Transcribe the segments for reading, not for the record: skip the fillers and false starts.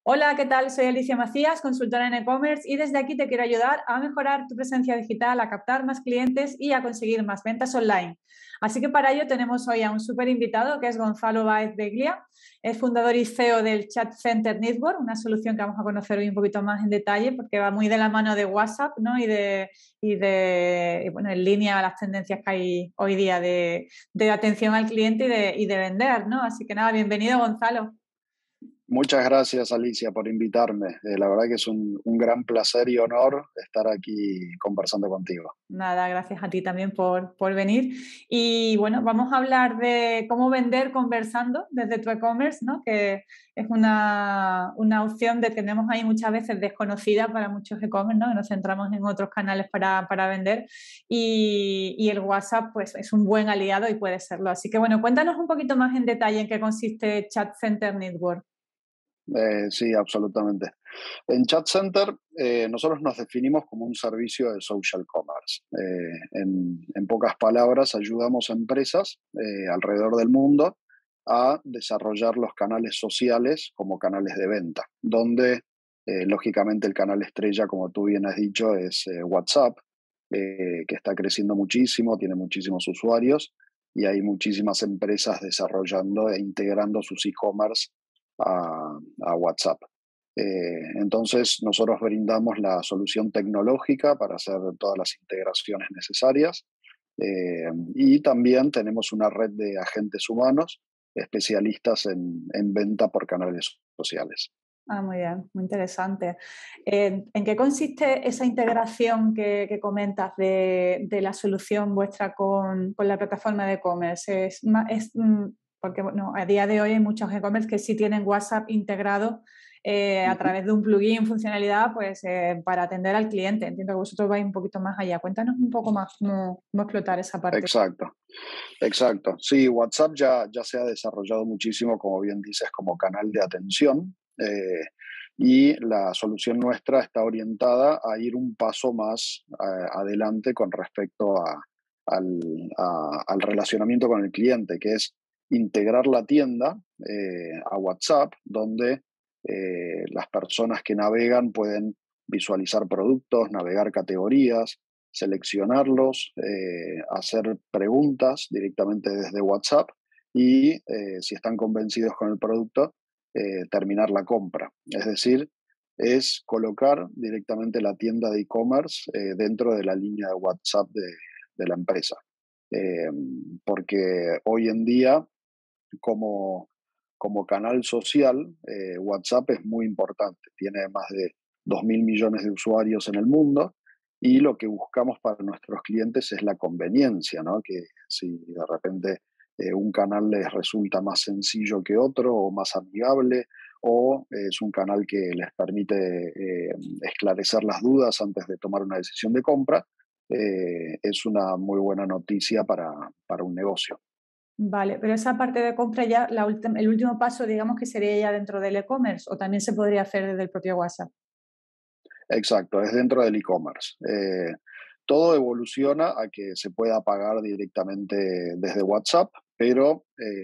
Hola, ¿qué tal? Soy Alicia Macías, consultora en e-commerce y desde aquí te quiero ayudar a mejorar tu presencia digital, a captar más clientes y a conseguir más ventas online. Así que para ello tenemos hoy a un súper invitado que es Gonzalo Báez de Glia. Es fundador y CEO del Chat Center Network, una solución que vamos a conocer hoy un poquito más en detalle porque va muy de la mano de WhatsApp, ¿no? Bueno, en línea a las tendencias que hay hoy día de atención al cliente y de vender, ¿no? Así que nada, bienvenido, Gonzalo. Muchas gracias, Alicia, por invitarme. La verdad que es un gran placer y honor estar aquí conversando contigo. Nada, gracias a ti también por venir. Y bueno, vamos a hablar de cómo vender conversando desde tu e-commerce, ¿no? Que es una opción que tenemos ahí muchas veces desconocida para muchos e-commerce, ¿no? Que nos centramos en otros canales para vender y el WhatsApp pues es un buen aliado y puede serlo. Así que bueno, cuéntanos un poquito más en detalle en qué consiste Chat Center Network. Sí, absolutamente. En Chat Center, nosotros nos definimos como un servicio de social commerce. En pocas palabras, ayudamos a empresas alrededor del mundo a desarrollar los canales sociales como canales de venta, donde lógicamente el canal estrella, como tú bien has dicho, es WhatsApp, que está creciendo muchísimo, tiene muchísimos usuarios y hay muchísimas empresas desarrollando e integrando sus e-commerce a WhatsApp. Entonces, nosotros brindamos la solución tecnológica para hacer todas las integraciones necesarias y también tenemos una red de agentes humanos especialistas en venta por canales sociales. Ah, muy bien, muy interesante. ¿En qué consiste esa integración que comentas de la solución vuestra con la plataforma de e-commerce? Porque bueno, a día de hoy hay muchos e-commerce que sí tienen WhatsApp integrado a Ujú. través de un plugin, funcionalidad, pues para atender al cliente. Entiendo que vosotros vais un poquito más allá. Cuéntanos un poco más cómo explotar esa parte. Exacto, exacto. Sí, WhatsApp ya se ha desarrollado muchísimo, como bien dices, como canal de atención. Y la solución nuestra está orientada a ir un paso más adelante con respecto al, al relacionamiento con el cliente, que es integrar la tienda a WhatsApp, donde las personas que navegan pueden visualizar productos, navegar categorías, seleccionarlos, hacer preguntas directamente desde WhatsApp y si están convencidos con el producto, terminar la compra. Es decir, es colocar directamente la tienda de e-commerce dentro de la línea de WhatsApp de la empresa. Eh, Porque hoy en día, como canal social, WhatsApp es muy importante. Tiene más de 2.000 millones de usuarios en el mundo y lo que buscamos para nuestros clientes es la conveniencia, ¿no? Que si de repente un canal les resulta más sencillo que otro o más amigable o es un canal que les permite esclarecer las dudas antes de tomar una decisión de compra, es una muy buena noticia para un negocio. Vale, pero esa parte de compra ya, el último paso, digamos que sería ya dentro del e-commerce o también se podría hacer desde el propio WhatsApp. Exacto, es dentro del e-commerce. Todo evoluciona a que se pueda pagar directamente desde WhatsApp, pero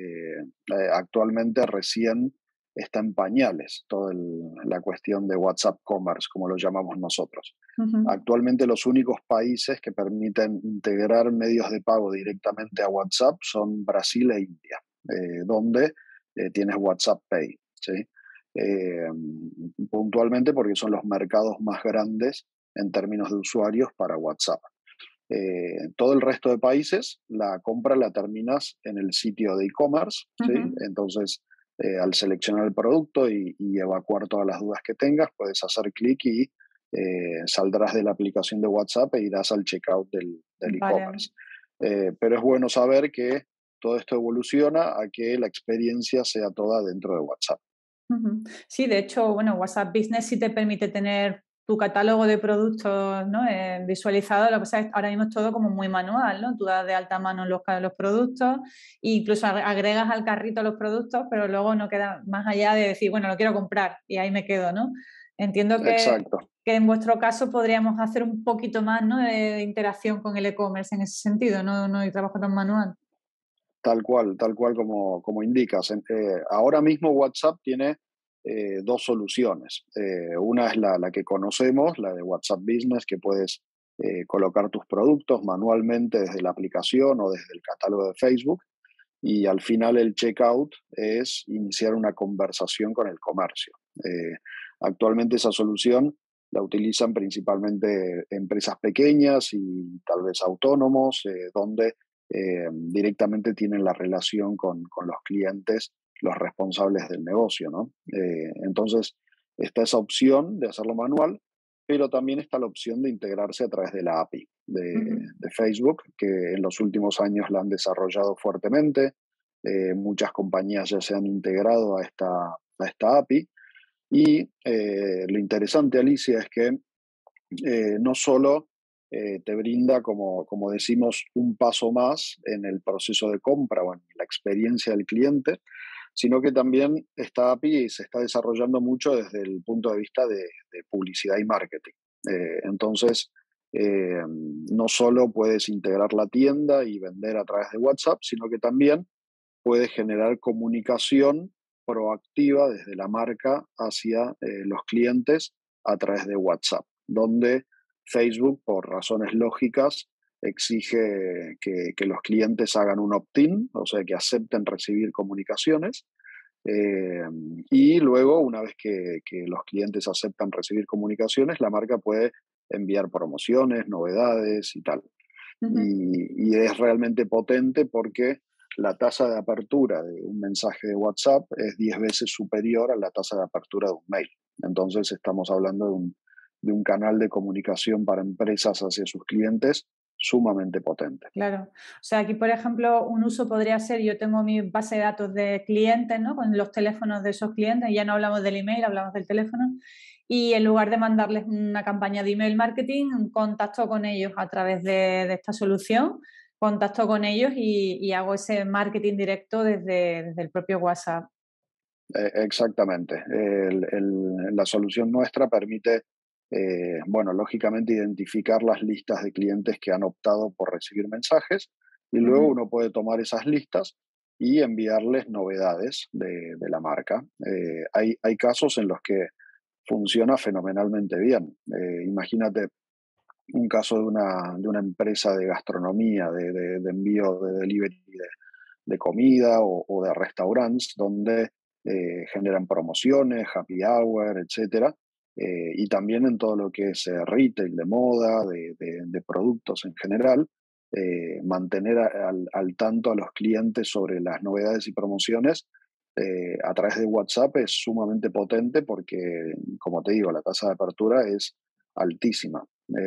actualmente recién está en pañales toda la cuestión de WhatsApp Commerce, como lo llamamos nosotros. Ujú. Actualmente los únicos países que permiten integrar medios de pago directamente a WhatsApp son Brasil e India, donde tienes WhatsApp Pay, ¿sí? eh, Puntualmente porque son los mercados más grandes en términos de usuarios para WhatsApp. Todo el resto de países, la compra la terminas en el sitio de e-commerce, ¿sí? Ujú. Entonces, al seleccionar el producto y evacuar todas las dudas que tengas, puedes hacer clic y saldrás de la aplicación de WhatsApp e irás al checkout del Vale. e-commerce. Pero es bueno saber que todo esto evoluciona a que la experiencia sea toda dentro de WhatsApp. Ujú. Sí, de hecho, bueno, WhatsApp Business sí te permite tener tu catálogo de productos, ¿no? Visualizado. Lo que pasa es que ahora mismo es todo como muy manual, ¿no? Tú das de alta mano los productos e incluso agregas al carrito los productos, pero luego no queda más allá de decir, bueno, lo quiero comprar y ahí me quedo, ¿no? Entiendo Exacto. que en vuestro caso podríamos hacer un poquito más, ¿no? De interacción con el e-commerce en ese sentido, no hay trabajo tan manual. Tal cual como indicas. Ahora mismo WhatsApp tiene dos soluciones. Una es la que conocemos, la de WhatsApp Business, que puedes colocar tus productos manualmente desde la aplicación o desde el catálogo de Facebook, y al final el checkout es iniciar una conversación con el comercio. Actualmente esa solución la utilizan principalmente empresas pequeñas y tal vez autónomos, donde directamente tienen la relación con los clientes, los responsables del negocio, ¿no? Entonces, está esa opción de hacerlo manual, pero también está la opción de integrarse a través de la API Ujú. de Facebook, que en los últimos años la han desarrollado fuertemente. Muchas compañías ya se han integrado a esta API. Y lo interesante, Alicia, es que no solo te brinda, como decimos, un paso más en el proceso de compra o en la experiencia del cliente, sino que también esta API se está desarrollando mucho desde el punto de vista de publicidad y marketing. Entonces, no solo puedes integrar la tienda y vender a través de WhatsApp, sino que también puedes generar comunicación proactiva desde la marca hacia los clientes a través de WhatsApp, donde Facebook, por razones lógicas, exige que los clientes hagan un opt-in, o sea, que acepten recibir comunicaciones. eh, y luego, una vez que los clientes aceptan recibir comunicaciones, la marca puede enviar promociones, novedades y tal. Ujú. Y es realmente potente porque la tasa de apertura de un mensaje de WhatsApp es 10 veces superior a la tasa de apertura de un mail. Entonces estamos hablando de un canal de comunicación para empresas hacia sus clientes sumamente potente. Claro. O sea, aquí, por ejemplo, un uso podría ser, yo tengo mi base de datos de clientes, ¿no? Con los teléfonos de esos clientes, y ya no hablamos del email, hablamos del teléfono. Y en lugar de mandarles una campaña de email marketing, contacto con ellos a través de esta solución, contacto con ellos y hago ese marketing directo desde el propio WhatsApp. Exactamente. La solución nuestra permite, bueno, lógicamente identificar las listas de clientes que han optado por recibir mensajes, y luego Ujú. uno puede tomar esas listas y enviarles novedades de la marca. Hay casos en los que funciona fenomenalmente bien. Imagínate un caso de una empresa de gastronomía, de envío, de delivery de comida o de restaurantes, donde generan promociones, happy hour, etcétera. Y también en todo lo que es retail de moda, de productos en general, mantener al tanto a los clientes sobre las novedades y promociones a través de WhatsApp es sumamente potente porque, como te digo, la tasa de apertura es altísima.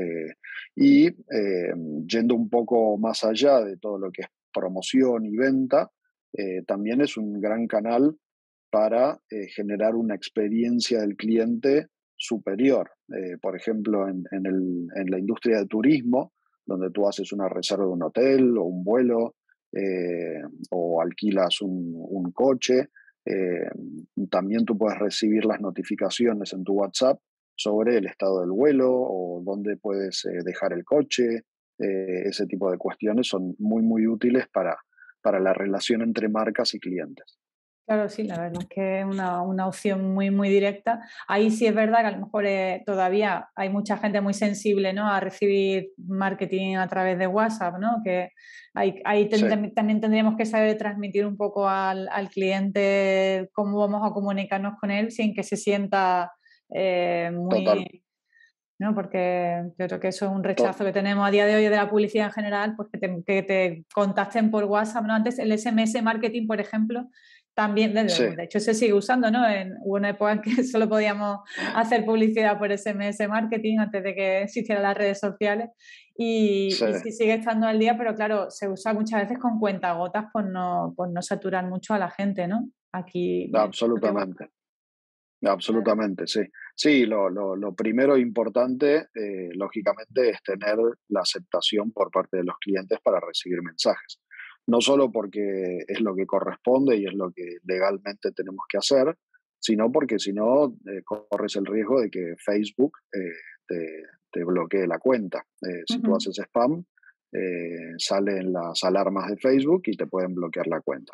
Yendo un poco más allá de todo lo que es promoción y venta, también es un gran canal para generar una experiencia del cliente superior. Por ejemplo, en la industria del turismo, donde tú haces una reserva de un hotel o un vuelo, o alquilas un coche, eh, también tú puedes recibir las notificaciones en tu WhatsApp sobre el estado del vuelo o dónde puedes dejar el coche. Ese tipo de cuestiones son muy, muy útiles para la relación entre marcas y clientes. Claro, sí, la verdad es que es una opción muy, muy directa. Ahí sí es verdad que a lo mejor todavía hay mucha gente muy sensible, ¿no? A recibir marketing a través de WhatsApp, ¿no? Que Sí, también tendríamos que saber transmitir un poco al cliente cómo vamos a comunicarnos con él sin que se sienta total. muy, ¿no? Porque yo creo que eso es un To- rechazo que tenemos a día de hoy de la publicidad en general, pues que te contacten por WhatsApp, ¿no? Antes el SMS marketing, por ejemplo, también, sí, de hecho se sigue usando, ¿no? Hubo una época en que solo podíamos hacer publicidad por SMS marketing antes de que existieran las redes sociales sí, y sí sigue estando al día, pero claro, se usa muchas veces con cuentagotas por no saturar mucho a la gente, ¿no? Aquí en el propio WhatsApp. absolutamente. Absolutamente, sí. Sí, lo primero e importante, lógicamente, es tener la aceptación por parte de los clientes para recibir mensajes. No solo porque es lo que corresponde y es lo que legalmente tenemos que hacer, sino porque si no, corres el riesgo de que Facebook te bloquee la cuenta. Si tú Ujú. haces spam, salen las alarmas de Facebook y te pueden bloquear la cuenta.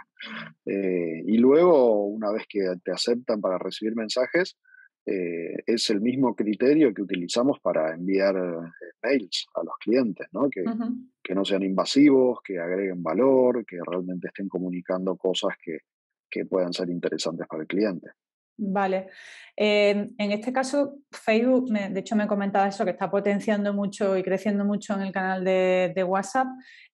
Y luego, una vez que te aceptan para recibir mensajes, es el mismo criterio que utilizamos para enviar mails a los clientes, ¿no? Ujú. Que no sean invasivos, que agreguen valor, que realmente estén comunicando cosas que puedan ser interesantes para el cliente. Vale. En este caso, Facebook, de hecho me comentaba eso, que está potenciando mucho y creciendo mucho en el canal de WhatsApp,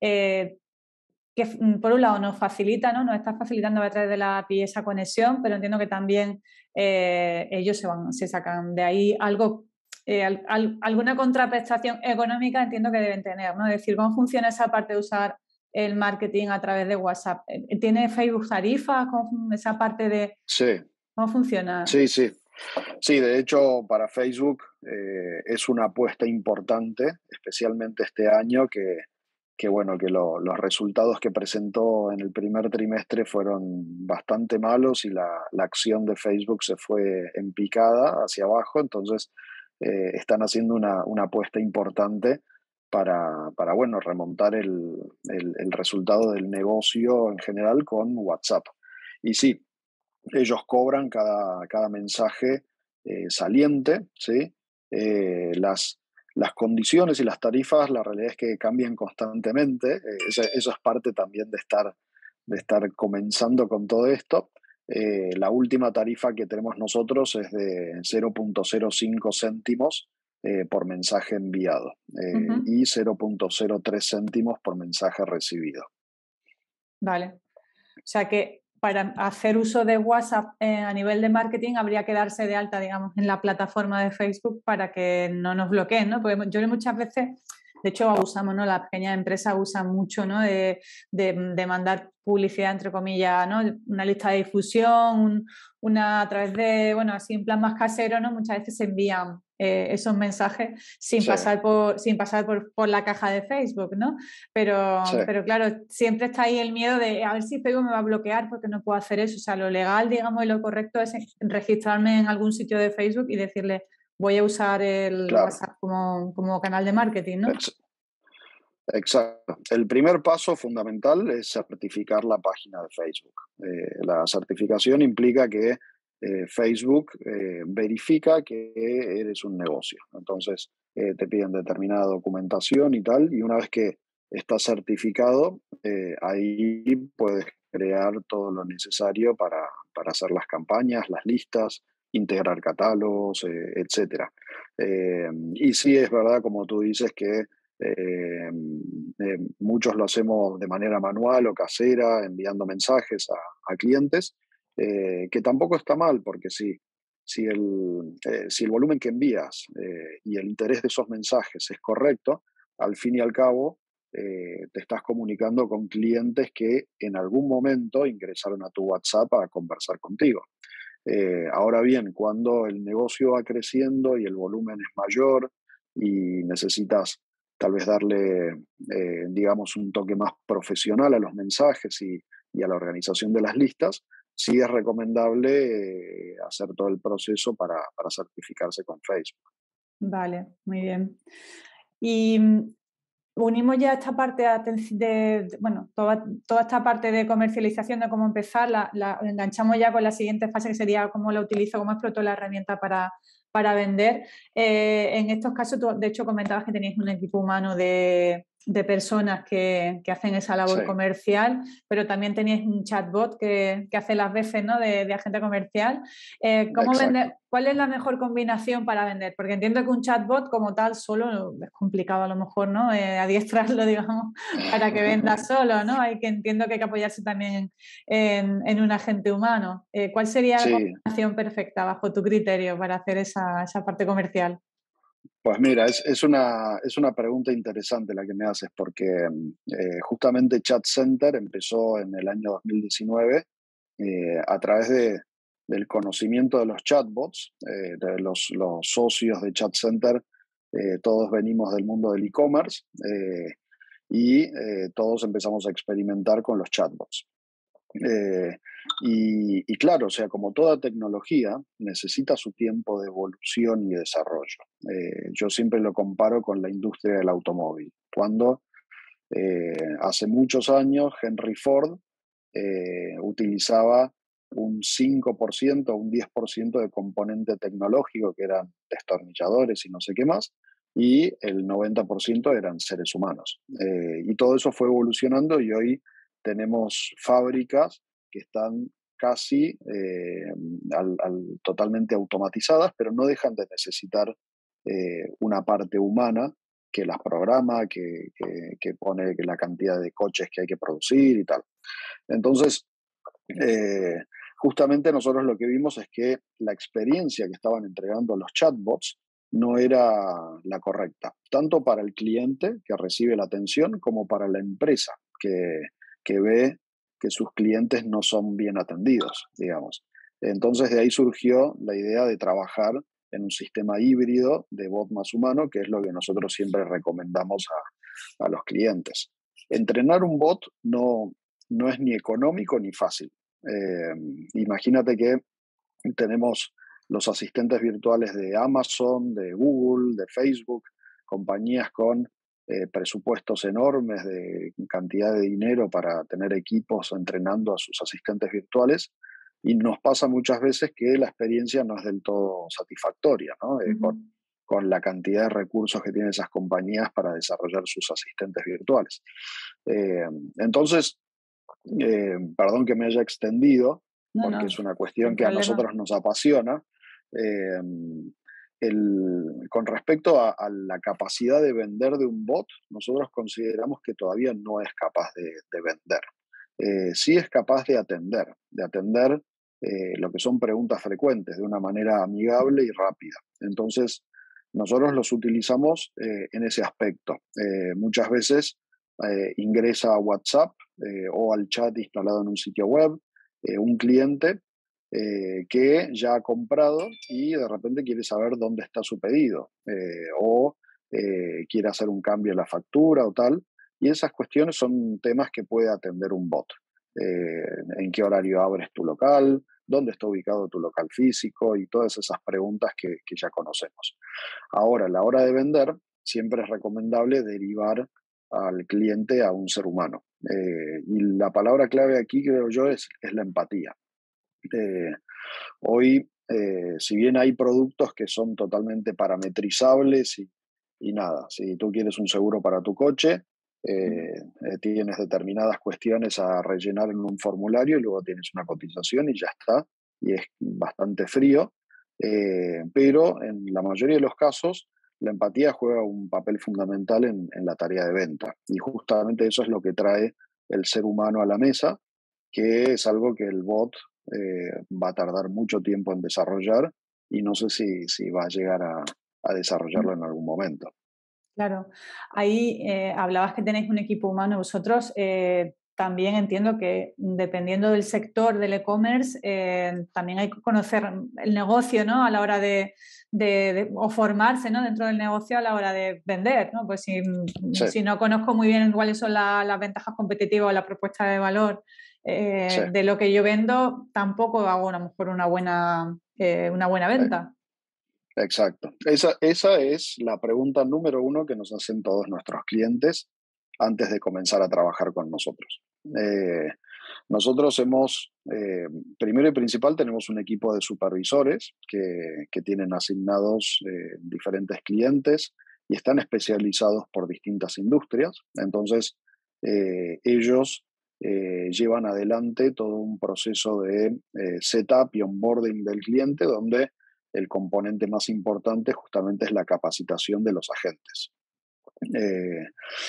que por un lado nos facilita, ¿no? Nos está facilitando a través de la API esa conexión, pero entiendo que también ellos se sacan de ahí algo, alguna contraprestación económica entiendo que deben tener, ¿no? Es decir, ¿cómo funciona esa parte de usar el marketing a través de WhatsApp? ¿Tiene Facebook tarifas? Esa parte de Sí, cómo funciona? sí, sí. Sí, de hecho, para Facebook es una apuesta importante, especialmente este año, que bueno, que los resultados que presentó en el primer trimestre fueron bastante malos y la acción de Facebook se fue en picada hacia abajo, entonces están haciendo una apuesta importante para bueno, remontar el resultado del negocio en general con WhatsApp. Y sí, ellos cobran cada mensaje saliente, ¿sí? Las condiciones y las tarifas, la realidad es que cambian constantemente. Eso es parte también de estar comenzando con todo esto. La última tarifa que tenemos nosotros es de 0,05 céntimos por mensaje enviado Ujú. y 0,03 céntimos por mensaje recibido. Vale. O sea que para hacer uso de WhatsApp a nivel de marketing habría que darse de alta, digamos, en la plataforma de Facebook para que no nos bloqueen, ¿no? Porque yo muchas veces, de hecho, abusamos, ¿no? Las pequeñas empresas usan mucho, ¿no? De mandar publicidad, entre comillas, ¿no? Una lista de difusión, a través de, bueno, así en plan más casero, ¿no? Muchas veces se envían esos mensajes Sí, sin pasar por la caja de Facebook, ¿no? sí. Pero claro, siempre está ahí el miedo de a ver si Facebook me va a bloquear porque no puedo hacer eso. O sea, lo legal, digamos, y lo correcto es registrarme en algún sitio de Facebook y decirle voy a usar el Claro. WhatsApp como canal de marketing, ¿no? Exacto. El primer paso fundamental es certificar la página de Facebook. La certificación implica que Facebook verifica que eres un negocio. Entonces, te piden determinada documentación y tal, y una vez que estás certificado, ahí puedes crear todo lo necesario para hacer las campañas, las listas, integrar catálogos, etcétera. Y sí es verdad, como tú dices, que muchos lo hacemos de manera manual o casera, enviando mensajes a clientes, que tampoco está mal, porque si el volumen que envías y el interés de esos mensajes es correcto, al fin y al cabo te estás comunicando con clientes que en algún momento ingresaron a tu WhatsApp a conversar contigo. Ahora bien, cuando el negocio va creciendo y el volumen es mayor y necesitas tal vez darle, digamos, un toque más profesional a los mensajes y a la organización de las listas, sí es recomendable hacer todo el proceso para certificarse con Facebook. Vale, muy bien. Y unimos ya esta parte bueno, toda esta parte de comercialización, de cómo empezar, la enganchamos ya con la siguiente fase que sería cómo la utilizo, cómo exploto la herramienta para vender. En estos casos, tú, de hecho, comentabas que teníais un equipo humano de personas que hacen esa Sí, labor comercial, pero también teníais un chatbot que hace las veces, ¿no? de agente comercial. ¿Cómo vender? exacto. ¿Cuál es la mejor combinación para vender? Porque entiendo que un chatbot como tal solo es complicado a lo mejor, ¿no? Adiestrarlo, digamos, para que venda solo, ¿no? Entiendo que hay que apoyarse también en un agente humano. ¿Cuál sería la Sí, combinación perfecta bajo tu criterio para hacer esa parte comercial? pues mira, es una pregunta interesante la que me haces, porque justamente Chat Center empezó en el año 2019 a través del conocimiento de los chatbots, de los socios de Chat Center, todos venimos del mundo del e-commerce y todos empezamos a experimentar con los chatbots. Eh, y claro, o sea, como toda tecnología, necesita su tiempo de evolución y desarrollo. Yo siempre lo comparo con la industria del automóvil. Cuando Hace muchos años Henry Ford utilizaba un 5%, un 10% de componente tecnológico, que eran destornilladores y no sé qué más, y el 90% eran seres humanos. Y todo eso fue evolucionando y hoy tenemos fábricas que están casi totalmente automatizadas, pero no dejan de necesitar una parte humana que las programa, que pone la cantidad de coches que hay que producir y tal. Entonces, eh, justamente nosotros lo que vimos es que la experiencia que estaban entregando los chatbots no era la correcta, tanto para el cliente que recibe la atención como para la empresa que ve que sus clientes no son bien atendidos, digamos. Entonces de ahí surgió la idea de trabajar en un sistema híbrido de bot más humano, que es lo que nosotros siempre recomendamos a los clientes. Entrenar un bot no es ni económico ni fácil. Imagínate que tenemos los asistentes virtuales de Amazon, de Google, de Facebook, compañías con presupuestos enormes de cantidad de dinero para tener equipos entrenando a sus asistentes virtuales. Y nos pasa muchas veces que la experiencia no es del todo satisfactoria, ¿no? Con la cantidad de recursos que tienen esas compañías para desarrollar sus asistentes virtuales. Entonces, perdón que me haya extendido, No, porque no, es una sin cuestión que a problema. nosotros nos apasiona. Eh, con respecto a la capacidad de vender de un bot, nosotros consideramos que todavía no es capaz de vender. Sí es capaz de atender lo que son preguntas frecuentes de una manera amigable y rápida. Entonces, nosotros los utilizamos en ese aspecto. Muchas veces ingresa a WhatsApp o al chat instalado en un sitio web un cliente que ya ha comprado y de repente quiere saber dónde está su pedido o quiere hacer un cambio en la factura o tal. Y esas cuestiones son temas que puede atender un bot. ¿En qué horario abres tu local? ¿Dónde está ubicado tu local físico? Y todas esas preguntas que ya conocemos. Ahora, a la hora de vender, siempre es recomendable derivar al cliente a un ser humano. Y la palabra clave aquí, creo yo, es la empatía. Eh, Hoy, si bien hay productos que son totalmente parametrizables y nada, si tú quieres un seguro para tu coche, tienes determinadas cuestiones a rellenar en un formulario y luego tienes una cotización y ya está, y es bastante frío, pero en la mayoría de los casos la empatía juega un papel fundamental en la tarea de venta y justamente eso es lo que trae el ser humano a la mesa, que es algo que el bot va a tardar mucho tiempo en desarrollar y no sé si va a llegar a desarrollarlo en algún momento. Claro, ahí hablabas que tenéis un equipo humano vosotros. También entiendo que dependiendo del sector del e-commerce, también hay que conocer el negocio, ¿no? A la hora o formarse, ¿no? Dentro del negocio a la hora de vender, ¿no? Pues Sí, si no conozco muy bien cuáles son las ventajas competitivas o la propuesta de valor sí. de lo que yo vendo, tampoco hago a lo mejor una buena eh, venta. Exacto. Esa es la pregunta número uno que nos hacen todos nuestros clientes antes de comenzar a trabajar con nosotros. Nosotros primero y principal, tenemos un equipo de supervisores que tienen asignados diferentes clientes y están especializados por distintas industrias. Entonces, ellos llevan adelante todo un proceso de setup y onboarding del cliente donde el componente más importante justamente es la capacitación de los agentes. Eh,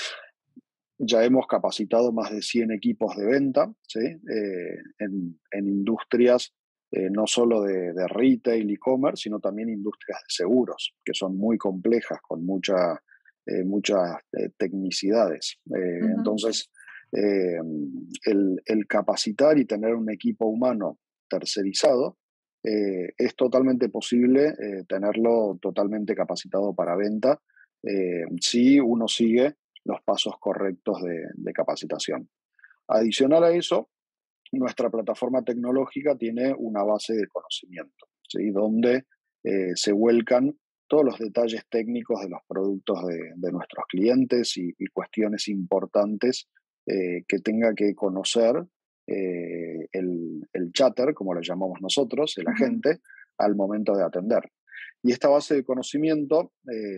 ya hemos capacitado más de 100 equipos de venta, ¿sí? En industrias no solo de retail, e-commerce, sino también industrias de seguros, que son muy complejas, con muchas tecnicidades. Ujú. Entonces, eh, el capacitar y tener un equipo humano tercerizado es totalmente posible tenerlo totalmente capacitado para venta si uno sigue los pasos correctos de capacitación. Adicional a eso, nuestra plataforma tecnológica tiene una base de conocimiento, ¿sí? Donde se vuelcan todos los detalles técnicos de los productos de nuestros clientes y cuestiones importantes que tenga que conocer el chatter, como lo llamamos nosotros, el Ujú. agente, al momento de atender. Y esta base de conocimiento,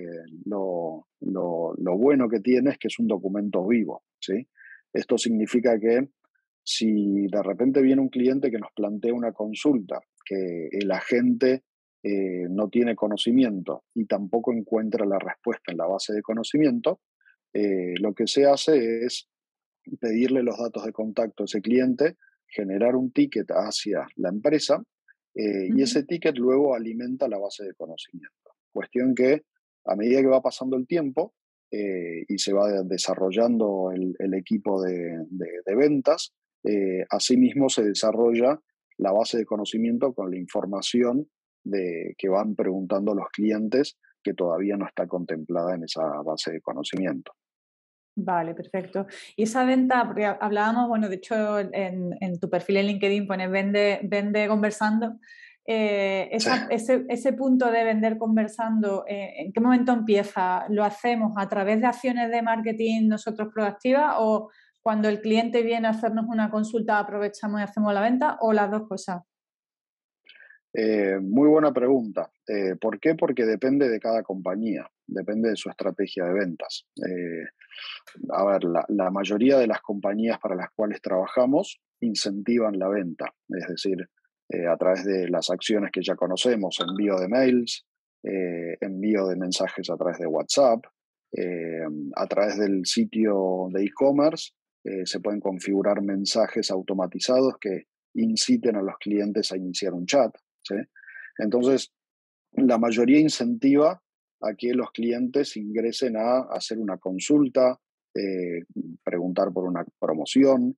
lo bueno que tiene es que es un documento vivo, ¿sí? Esto significa que si de repente viene un cliente que nos plantea una consulta, que el agente no tiene conocimiento y tampoco encuentra la respuesta en la base de conocimiento, lo que se hace es pedirle los datos de contacto a ese cliente, generar un ticket hacia la empresa y Ujú. ese ticket luego alimenta la base de conocimiento. Cuestión que a medida que va pasando el tiempo y se va desarrollando el equipo de ventas, asimismo se desarrolla la base de conocimiento con la información que van preguntando los clientes que todavía no está contemplada en esa base de conocimiento. Vale, perfecto. Y esa venta, porque hablábamos, bueno, de hecho en tu perfil en LinkedIn pones vende conversando. Sí. Ese punto de vender conversando, ¿en qué momento empieza? ¿Lo hacemos a través de acciones de marketing nosotros proactivas o cuando el cliente viene a hacernos una consulta aprovechamos y hacemos la venta o las dos cosas? Muy buena pregunta. ¿Por qué? Porque depende de cada compañía, depende de su estrategia de ventas. A ver, la mayoría de las compañías para las cuales trabajamos incentivan la venta, es decir, a través de las acciones que ya conocemos, envío de mails, envío de mensajes a través de WhatsApp, eh, a través del sitio de e-commerce, se pueden configurar mensajes automatizados que inciten a los clientes a iniciar un chat, ¿sí? Entonces, la mayoría incentiva a que los clientes ingresen a hacer una consulta, preguntar por una promoción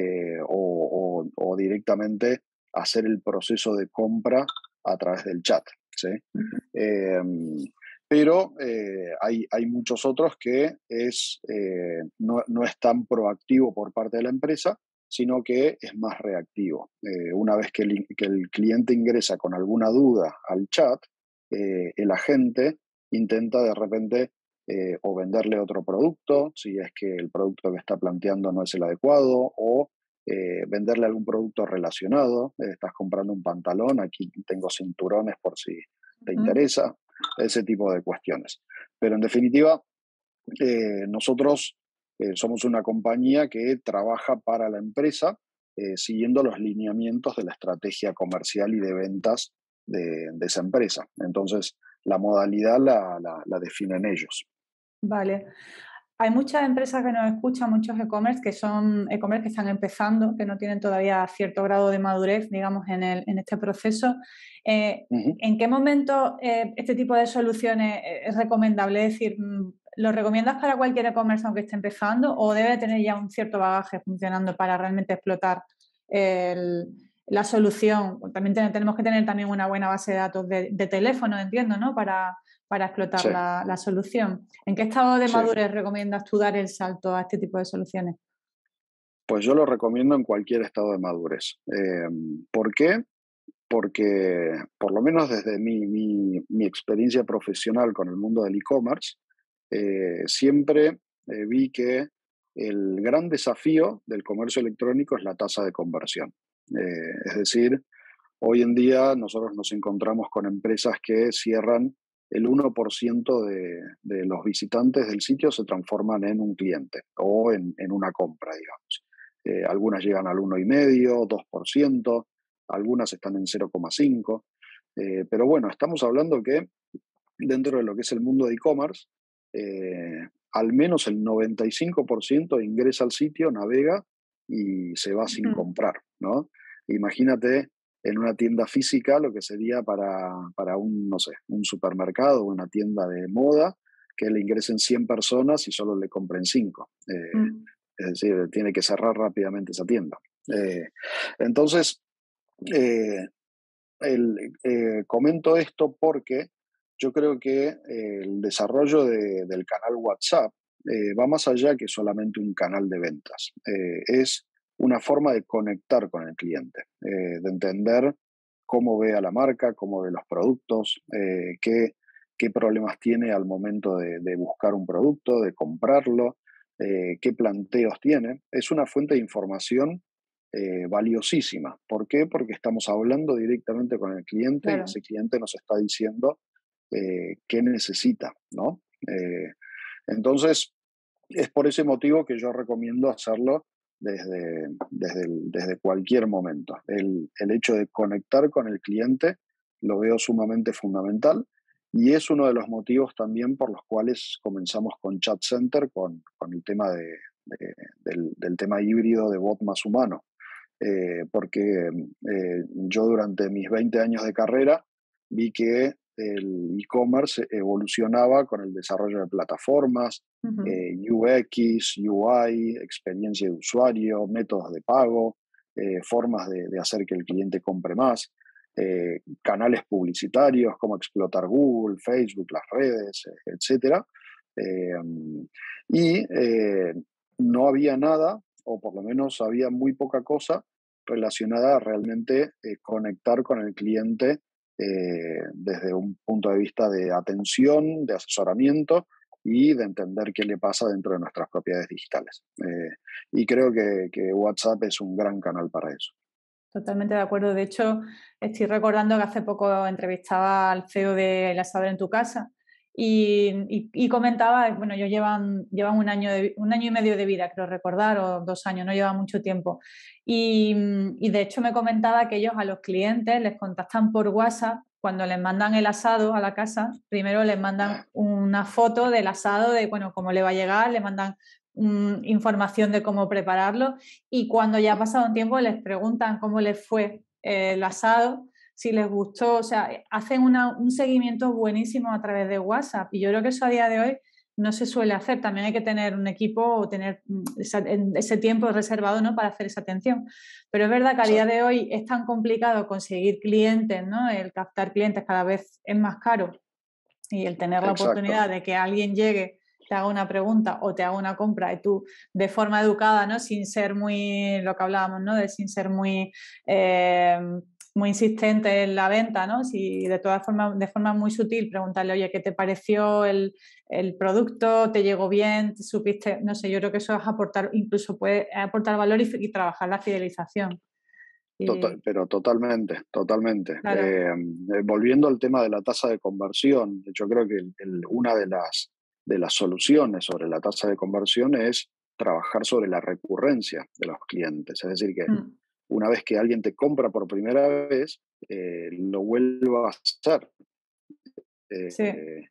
o directamente hacer el proceso de compra a través del chat, ¿sí? Ujú. Eh, pero hay muchos otros que no es tan proactivo por parte de la empresa, sino que es más reactivo. Una vez que el cliente ingresa con alguna duda al chat, el agente intenta de repente o venderle otro producto, si es que el producto que está planteando no es el adecuado, o venderle algún producto relacionado. Estás comprando un pantalón, aquí tengo cinturones por si te Ujú. interesa, ese tipo de cuestiones. Pero en definitiva, nosotros somos una compañía que trabaja para la empresa siguiendo los lineamientos de la estrategia comercial y de ventas de esa empresa. Entonces, la modalidad la definen ellos. Vale. Hay muchas empresas que nos escuchan, muchos e-commerce que son e-commerce que están empezando, que no tienen todavía cierto grado de madurez, digamos, en este proceso. Ujú. ¿En qué momento este tipo de soluciones es recomendable? Es decir, ¿lo recomiendas para cualquier e-commerce aunque esté empezando o debe tener ya un cierto bagaje funcionando para realmente explotar el- la solución? También tenemos que tener también una buena base de datos de teléfono, entiendo, ¿no? Para explotar Sí, la solución. ¿En qué estado de sí. madurez recomiendas tú dar el salto a este tipo de soluciones? Pues yo lo recomiendo en cualquier estado de madurez. ¿Por qué? Porque, por lo menos desde mi experiencia profesional con el mundo del e-commerce, siempre vi que el gran desafío del comercio electrónico es la tasa de conversión. Es decir, hoy en día nosotros nos encontramos con empresas que cierran el 1% de los visitantes del sitio se transforman en un cliente o en una compra, digamos. Algunas llegan al 1,5%, 2%, algunas están en 0,5%. Pero bueno, estamos hablando que dentro de lo que es el mundo de e-commerce, al menos el 95% ingresa al sitio, navega y se va sin Ujú. comprar, ¿no? Imagínate en una tienda física lo que sería para un, no sé, un supermercado o una tienda de moda, que le ingresen 100 personas y solo le compren 5. Mm. Es decir, tiene que cerrar rápidamente esa tienda. Eh, entonces, eh, comento esto porque yo creo que el desarrollo del canal WhatsApp va más allá que solamente un canal de ventas. Es una forma de conectar con el cliente, de entender cómo ve a la marca, cómo ve los productos, qué qué problemas tiene al momento de buscar un producto, de comprarlo, qué planteos tiene. Es una fuente de información valiosísima. ¿Por qué? Porque estamos hablando directamente con el cliente y claro. ese cliente nos está diciendo qué necesita, ¿no? Entonces, es por ese motivo que yo recomiendo hacerlo desde cualquier momento. El hecho de conectar con el cliente lo veo sumamente fundamental y es uno de los motivos también por los cuales comenzamos con Chat Center, con el tema del tema híbrido de bot más humano. Porque yo durante mis 20 años de carrera vi que el e-commerce evolucionaba con el desarrollo de plataformas, Ujú. UX, UI, experiencia de usuario, métodos de pago, formas de hacer que el cliente compre más, canales publicitarios, cómo explotar Google, Facebook, las redes, etcétera. Eh, y no había nada, o por lo menos había muy poca cosa relacionada a realmente conectar con el cliente desde un punto de vista de atención, de asesoramiento y de entender qué le pasa dentro de nuestras propiedades digitales. Y creo que WhatsApp es un gran canal para eso. Totalmente de acuerdo. De hecho, estoy recordando que hace poco entrevistaba al CEO de El Asador en tu casa y comentaba, bueno, ellos llevan un año y medio de vida, creo recordar, o 2 años, no llevan mucho tiempo. Y de hecho me comentaba que ellos a los clientes les contactan por WhatsApp cuando les mandan el asado a la casa. Primero les mandan una foto del asado, de, bueno, cómo le va a llegar, le mandan información de cómo prepararlo y cuando ya ha pasado un tiempo les preguntan cómo les fue el asado, si les gustó, o sea, hacen un seguimiento buenísimo a través de WhatsApp y yo creo que eso a día de hoy no se suele hacer, también hay que tener un equipo o tener ese tiempo reservado, ¿no?, para hacer esa atención, pero es verdad que a día Exacto, de hoy es tan complicado conseguir clientes, ¿no?, el captar clientes cada vez es más caro y el tener la exacto. oportunidad de que alguien llegue, te haga una pregunta o te haga una compra y tú de forma educada, ¿no?, sin ser muy, lo que hablábamos, ¿no?, de sin ser muy, eh, muy insistente en la venta, ¿no?, si de todas formas, de forma muy sutil, preguntarle, oye, ¿qué te pareció el producto? ¿Te llegó bien? ¿Te supiste? No sé, yo creo que eso es aportar, incluso puede aportar valor y trabajar la fidelización. Y Pero totalmente, totalmente. claro, Volviendo al tema de la tasa de conversión, yo creo que una de las soluciones sobre la tasa de conversión es trabajar sobre la recurrencia de los clientes. Es decir, que mm, una vez que alguien te compra por primera vez, lo vuelva a hacer. sí. Eh,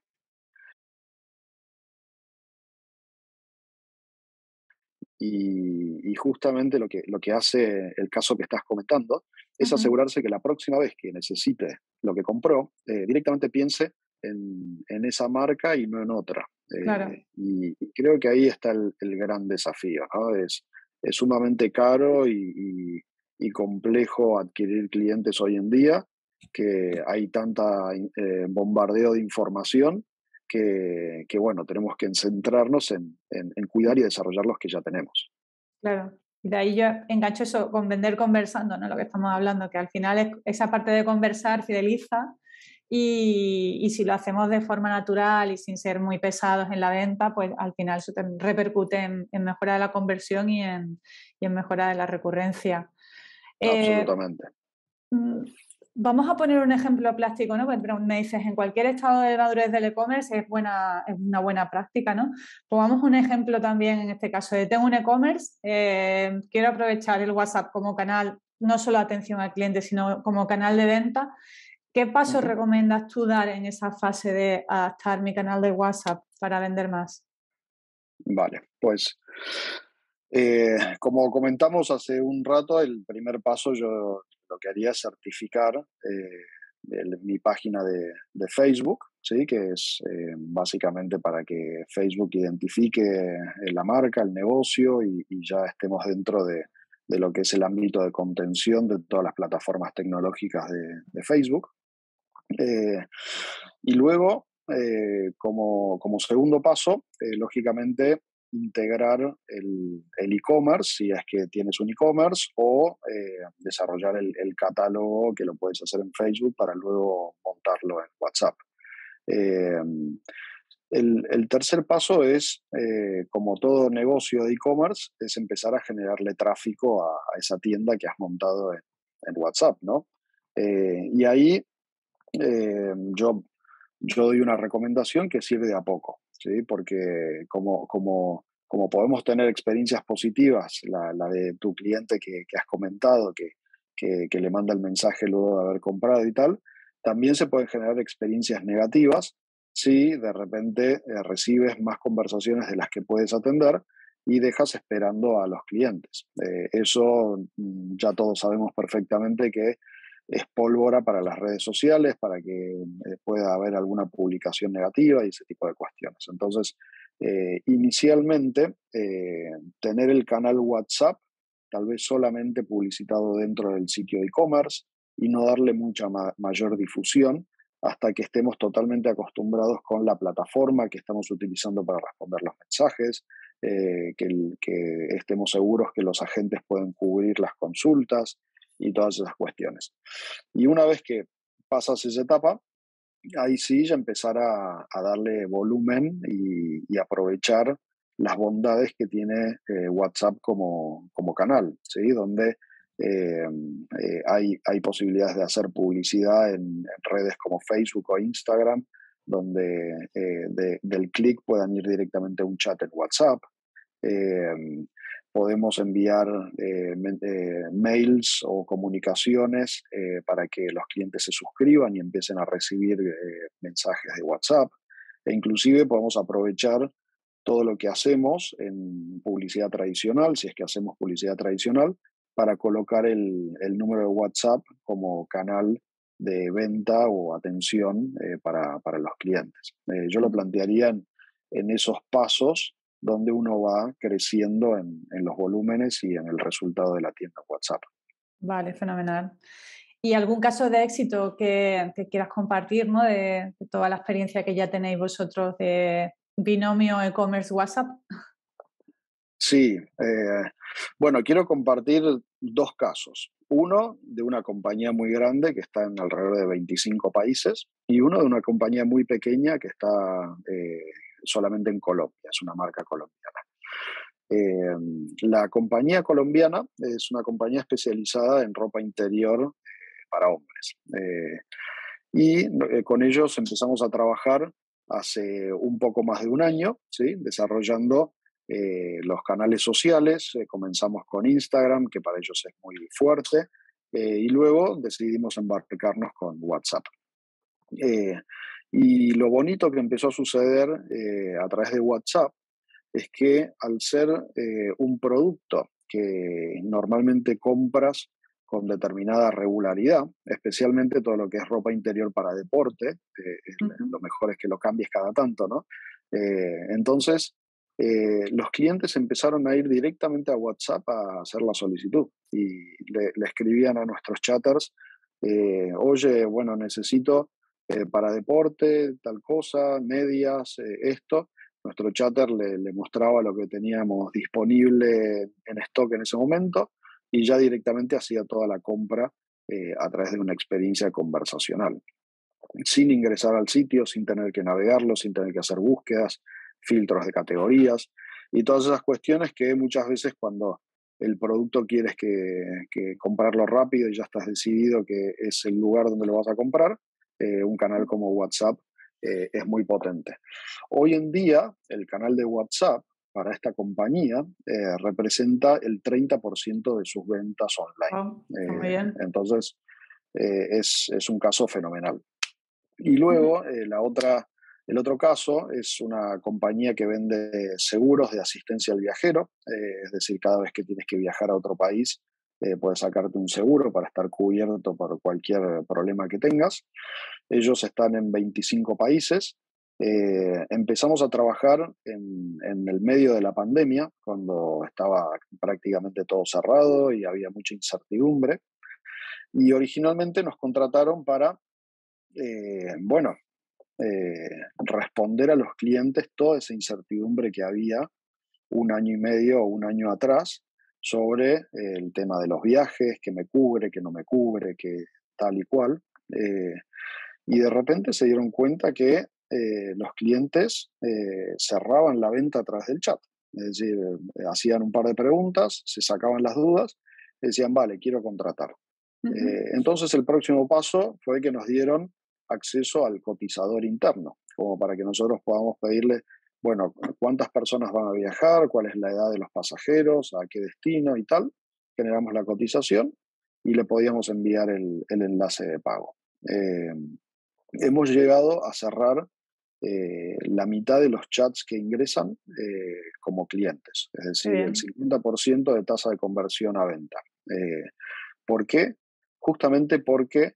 y justamente lo que hace el caso que estás comentando es Ujú, asegurarse que la próxima vez que necesite lo que compró, directamente piense en esa marca y no en otra. claro. Y creo que ahí está el gran desafío, ¿no? Es sumamente caro y complejo adquirir clientes hoy en día, que hay tanta bombardeo de información bueno, tenemos que centrarnos en cuidar y desarrollar los que ya tenemos. Claro, y de ahí yo engancho eso con vender conversando, ¿no? Lo que estamos hablando, que al final esa parte de conversar fideliza y si lo hacemos de forma natural y sin ser muy pesados en la venta, pues al final eso repercute en mejora de la conversión y en mejora de la recurrencia. Eh, Absolutamente. Mm, Vamos a poner un ejemplo plástico, ¿no? Pues me dices, en cualquier estado de madurez del e-commerce es una buena práctica, ¿no? Pongamos un ejemplo también en este caso de tengo un e-commerce, quiero aprovechar el WhatsApp como canal, no solo atención al cliente, sino como canal de venta. ¿Qué pasos Ujú. recomiendas tú dar en esa fase de adaptar mi canal de WhatsApp para vender más? Vale, pues como comentamos hace un rato, el primer paso yo lo que haría es certificar mi página de Facebook, ¿sí? Que es básicamente para que Facebook identifique la marca, el negocio y ya estemos dentro de lo que es el ámbito de contención de todas las plataformas tecnológicas de Facebook. Eh, y luego, como segundo paso, lógicamente, integrar el e-commerce, si es que tienes un e-commerce, o desarrollar el catálogo que lo puedes hacer en Facebook para luego montarlo en WhatsApp. Eh, el tercer paso es, como todo negocio de e-commerce, es empezar a generarle tráfico a esa tienda que has montado en WhatsApp, ¿no? Y ahí eh, yo, yo doy una recomendación que sirve de a poco, ¿sí? Porque como podemos tener experiencias positivas, la de tu cliente que has comentado, que le manda el mensaje luego de haber comprado y tal, también se pueden generar experiencias negativas si de repente recibes más conversaciones de las que puedes atender y dejas esperando a los clientes. Eso ya todos sabemos perfectamente que es pólvora para las redes sociales, para que pueda haber alguna publicación negativa y ese tipo de cuestiones. Entonces, inicialmente, tener el canal WhatsApp, tal vez solamente publicitado dentro del sitio de e-commerce y no darle mucha mayor difusión hasta que estemos totalmente acostumbrados con la plataforma que estamos utilizando para responder los mensajes, que estemos seguros que los agentes pueden cubrir las consultas y todas esas cuestiones. Y una vez que pasas esa etapa, ahí sí ya empezar a darle volumen y aprovechar las bondades que tiene WhatsApp como canal, ¿sí? Donde hay posibilidades de hacer publicidad en redes como Facebook o Instagram, donde del clic puedan ir directamente a un chat en WhatsApp. Eh, Podemos enviar mails o comunicaciones para que los clientes se suscriban y empiecen a recibir mensajes de WhatsApp. E inclusive podemos aprovechar todo lo que hacemos en publicidad tradicional, si es que hacemos publicidad tradicional, para colocar el número de WhatsApp como canal de venta o atención para los clientes. Yo lo plantearía en esos pasos donde uno va creciendo en los volúmenes y en el resultado de la tienda WhatsApp. Vale, fenomenal. ¿Y algún caso de éxito que quieras compartir, ¿no? De toda la experiencia que ya tenéis vosotros de binomio e-commerce WhatsApp? Sí, bueno, quiero compartir dos casos. Uno de una compañía muy grande que está en alrededor de 25 países y uno de una compañía muy pequeña que está solamente en Colombia, es una marca colombiana. La compañía colombiana es una compañía especializada en ropa interior para hombres. Con ellos empezamos a trabajar hace un poco más de un año, ¿sí? Desarrollando los canales sociales. Comenzamos con Instagram, que para ellos es muy fuerte, y luego decidimos embarcarnos con WhatsApp. Eh, y lo bonito que empezó a suceder a través de WhatsApp es que al ser un producto que normalmente compras con determinada regularidad, especialmente todo lo que es ropa interior para deporte, Ujú. lo mejor es que lo cambies cada tanto, ¿no? Entonces, los clientes empezaron a ir directamente a WhatsApp a hacer la solicitud y le escribían a nuestros chatters, oye, bueno, necesito para deporte, tal cosa, medias, esto. Nuestro chatter le mostraba lo que teníamos disponible en stock en ese momento y ya directamente hacía toda la compra a través de una experiencia conversacional, sin ingresar al sitio, sin tener que navegarlo, sin tener que hacer búsquedas, filtros de categorías y todas esas cuestiones que muchas veces cuando el producto quieres que comprarlo rápido y ya estás decidido que es el lugar donde lo vas a comprar, un canal como WhatsApp es muy potente. Hoy en día, el canal de WhatsApp para esta compañía representa el 30% de sus ventas Guau, está muy bien. entonces, es un caso fenomenal. Y luego, el otro caso es una compañía que vende seguros de asistencia al viajero, es decir, cada vez que tienes que viajar a otro país, puedes sacarte un seguro para estar cubierto por cualquier problema que tengas. Ellos están en 25 países. Empezamos a trabajar en el medio de la pandemia, cuando estaba prácticamente todo cerrado y había mucha incertidumbre. Y originalmente nos contrataron para, bueno, responder a los clientes toda esa incertidumbre que había un año y medio o un año atrás sobre el tema de los viajes, que me cubre, que no me cubre, que tal y cual. Y de repente se dieron cuenta que los clientes cerraban la venta a través del chat. Es decir, hacían un par de preguntas, se sacaban las dudas, decían, vale, quiero contratar. Entonces el próximo paso fue que nos dieron acceso al cotizador interno, como para que nosotros podamos pedirle, bueno, cuántas personas van a viajar, cuál es la edad de los pasajeros, a qué destino y tal. Generamos la cotización y le podíamos enviar el enlace de pago. Hemos llegado a cerrar la mitad de los chats que ingresan como clientes, es Qué decir, el bien. 50% de tasa de conversión a venta. ¿Por qué? Justamente porque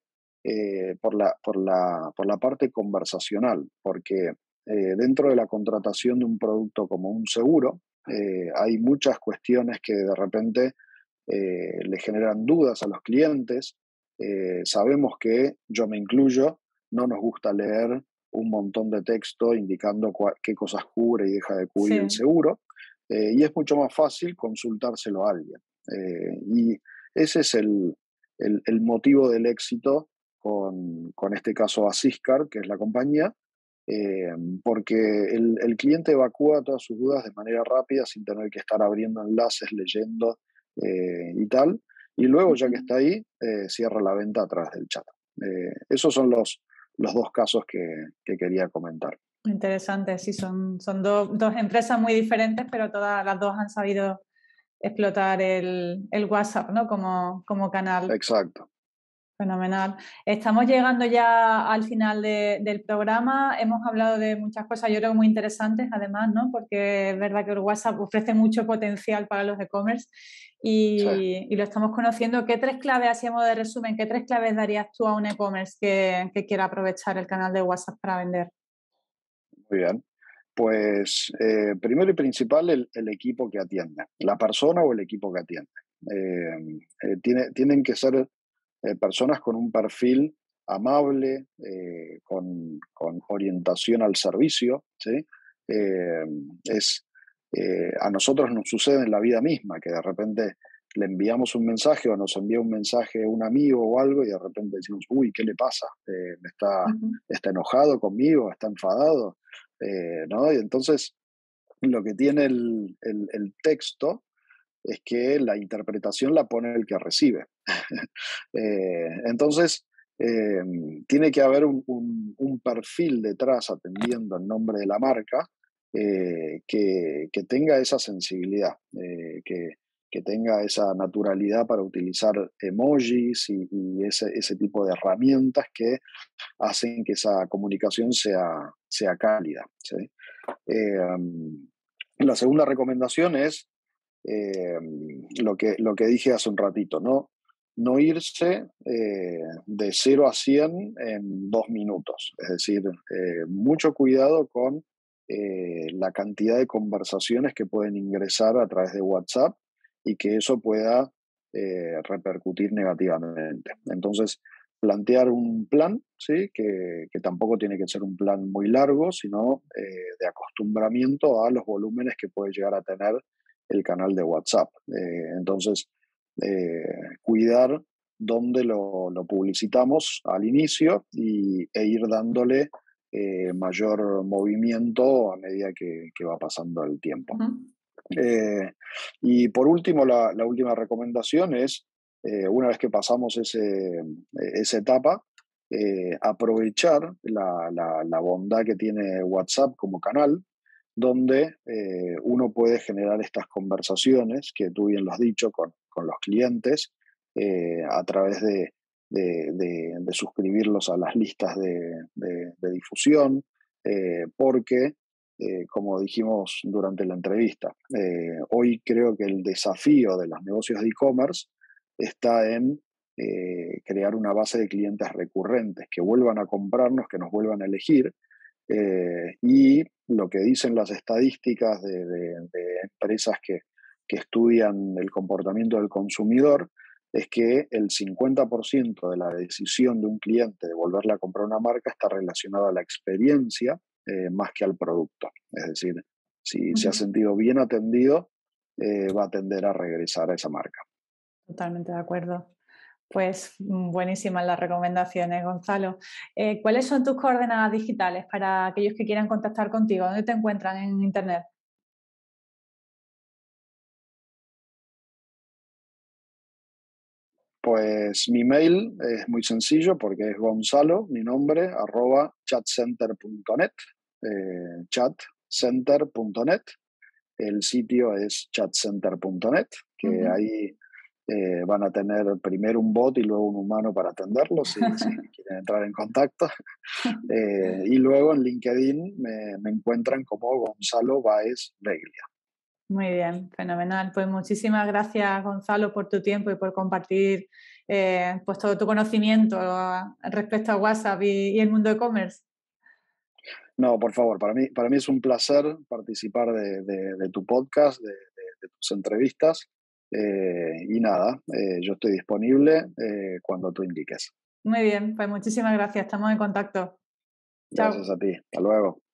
por la parte conversacional, porque dentro de la contratación de un producto como un seguro, hay muchas cuestiones que de repente le generan dudas a los clientes. Sabemos que, yo me incluyo, no nos gusta leer un montón de texto indicando qué cosas cubre y deja de cubrir el Sí, seguro, y es mucho más fácil consultárselo a alguien. Y ese es el motivo del éxito con este caso Asiscar, que es la compañía, eh, porque el cliente evacúa todas sus dudas de manera rápida sin tener que estar abriendo enlaces, leyendo y tal. Y luego, ya que está ahí, cierra la venta a través del chat. Esos son los dos casos que quería comentar. interesante. Sí, son dos empresas muy diferentes, pero todas las dos han sabido explotar el WhatsApp, ¿no? Como canal. Exacto. Fenomenal. Estamos llegando ya al final del programa. Hemos hablado de muchas cosas, yo creo, muy interesantes, además, ¿no? Porque es verdad que el WhatsApp ofrece mucho potencial para los e-commerce Sí, y lo estamos conociendo. ¿Qué tres claves, así a modo de resumen, qué tres claves darías tú a un e-commerce que quiera aprovechar el canal de WhatsApp para vender? muy bien. Pues primero y principal, el equipo que atiende, la persona o el equipo que atiende. Tienen que ser personas con un perfil amable, con orientación al servicio, ¿sí? Eh, es, a nosotros nos sucede en la vida misma, que de repente le enviamos un mensaje o nos envía un mensaje un amigo o algo y de repente decimos, uy, ¿qué le pasa? Ujú. ¿Está enojado conmigo? ¿Está enfadado? ¿No? Y entonces lo que tiene el texto es que la interpretación la pone el que recibe. Entonces, eh, tiene que haber un perfil detrás atendiendo en nombre de la marca que tenga esa sensibilidad, que tenga esa naturalidad para utilizar emojis y ese tipo de herramientas que hacen que esa comunicación sea cálida. ¿Sí? La segunda recomendación es eh, lo que dije hace un ratito, ¿no? No irse de 0 a 100 en 2 minutos. Es decir, mucho cuidado con la cantidad de conversaciones que pueden ingresar a través de WhatsApp y que eso pueda repercutir negativamente. Entonces, plantear un plan, ¿sí? Que tampoco tiene que ser un plan muy largo, sino de acostumbramiento a los volúmenes que puede llegar a tener el canal de WhatsApp. Entonces, cuidar dónde lo publicitamos al inicio e ir dándole mayor movimiento a medida que va pasando el tiempo. Ujú. Eh, y por último, la última recomendación es, una vez que pasamos esa etapa, aprovechar la bondad que tiene WhatsApp como canal, donde uno puede generar estas conversaciones, que tú bien lo has dicho, con los clientes, a través de suscribirlos a las listas de difusión, porque como dijimos durante la entrevista, hoy creo que el desafío de los negocios de e-commerce está en crear una base de clientes recurrentes que vuelvan a comprarnos, que nos vuelvan a elegir. Y lo que dicen las estadísticas de empresas que estudian el comportamiento del consumidor es que el 50% de la decisión de un cliente de volverle a comprar una marca está relacionada a la experiencia más que al producto. Es decir, si se ha Ujú. sentido bien atendido, va a tender a regresar a esa marca. Totalmente de acuerdo. Pues buenísimas las recomendaciones, Gonzalo. ¿Cuáles son tus coordenadas digitales para aquellos que quieran contactar contigo? ¿Dónde te encuentran en Internet? Pues mi mail es muy sencillo porque es Gonzalo, mi nombre, @chatcenter.net, chatcenter.net. El sitio es chatcenter.net, que Ujú. ahí van a tener primero un bot y luego un humano para atenderlo si quieren entrar en contacto. Y luego en LinkedIn me encuentran como Gonzalo Báez Beglia. Muy bien, fenomenal. Pues muchísimas gracias, Gonzalo, por tu tiempo y por compartir pues todo tu conocimiento respecto a WhatsApp y el mundo e-commerce. No, por favor, para mí es un placer participar de tu podcast, de tus entrevistas. Y nada, yo estoy disponible cuando tú indiques. Muy bien, pues muchísimas gracias. Estamos en contacto. Gracias Chao. a ti. Hasta luego.